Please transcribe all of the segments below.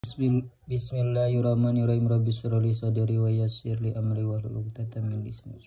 Bismillahirrahmanirrahim. Rabbi shrahli sadri wa yassir li amri wahlul 'uqdatam min lisani.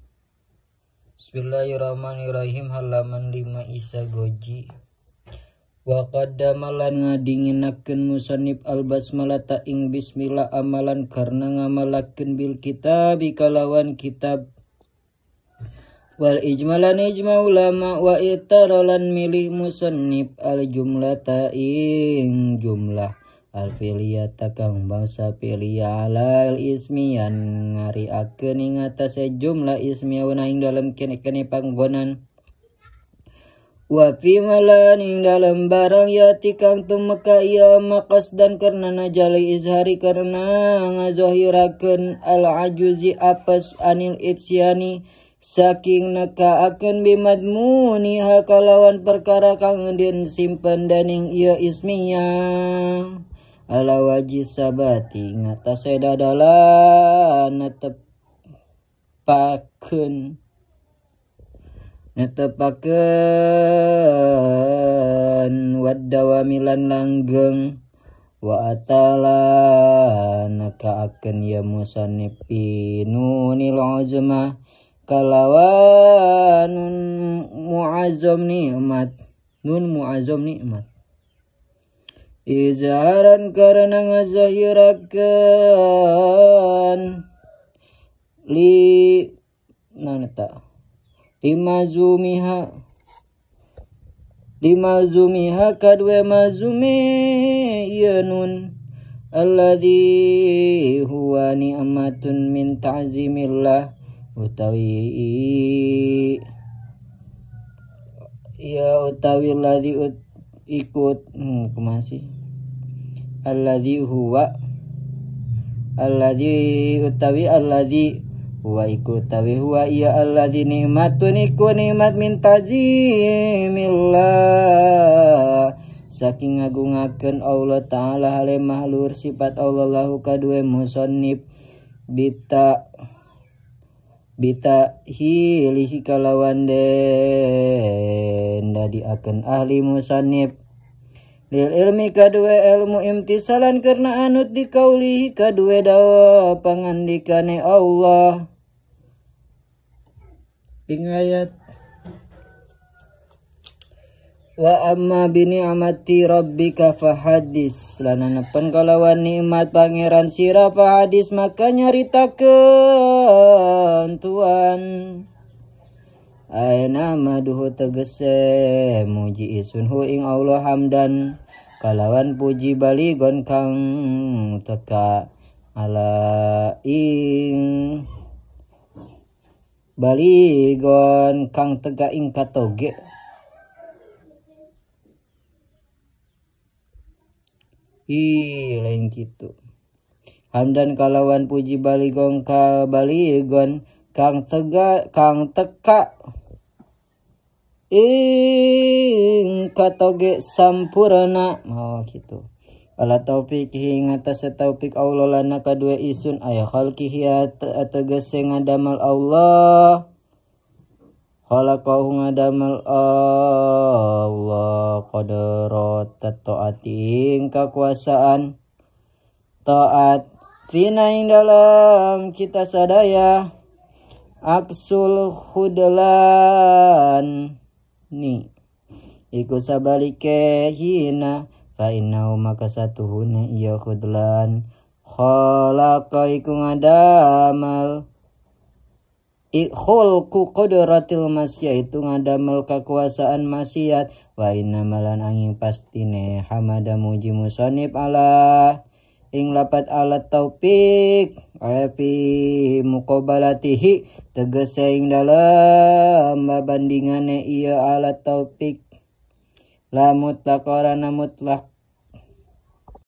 Bismillahirrahmanirrahim. Halaman 5 Isagoji. Wa qaddama lan ngadinginakeun musannif al basmalata ing bismillah amalan karena ngamalakeun bil kitab kalawan kitab. Wal ijmalan ijma ulama wa itaralan milih musannif al jumlata ing jumlah al filiyata kang bangsa piliyah alal ismiyan ngariakeun ing atase jumlah ismiyauna ing dalam kene-kene panggonan. Wa fi malan ing dalam barang yati kang tumeka ieu maqasdan karena najali izhari karena ngazahirakeun al ajuzi apes anil itsyani saking nekaakeun bimadmuni kalawan perkara kang den simpen daning ieu ismiyah ala wajib sabati ngatasé dadalan netepakeun waddawamilan langgeng wa atala nekaakeun ya musannif nunil uzma kalawan nun muazzam nikmat izharan karena ngazahirakeun limazumiha kadwe mazume yanun alladzi huwa ni'matun min ta'zimillah utawi alladzi ikut masih alladzi huwa iya alladzi nikmatun iku nikmat min ta'zimillah saking ngagungakeun Allah taala hale mahlur sifat Allah lahu kadue musannif bita hilihi kalawan den dadiakeun ahli musannif lil ilmi kadue ilmu imtisalan karena anut di kaulihi kadue dawa pangandikane Allah ing ayat wa amma bi ni'mati rabbika fahadis lananepan kalawan nikmat pangeran sira fahadis maka nyaritakeun tuan aina maduhu tegese muji isunhu ing Allah hamdan kalawan puji baligon kang teka ala ing baligon kang teka ing katoge lain gitu hamdan kalawan puji baligon ka baligon kang teka ing katoge sampurna gitu ala taufik ngatas taufik Allah lana kadue isun aya khalqihi tegese ngadamal Allah khalaqahu ngadamal Allah qadarat taati kakuasaan taat fina ing dalam kita sadaya aksul khudlan ni iku sabalike hina fa innahu maka satuhuna iya khudlan khalaqa iku ngadamal khulqu qudratil masya itu ngadamal kekuasaan maksiat wa inna malan angin pastine hamada muji musannif ala ing lapat alat taufik fi muqabalatihi tegese ing dalam bandingane ieu alat taufik la mutlaq karana mutlaq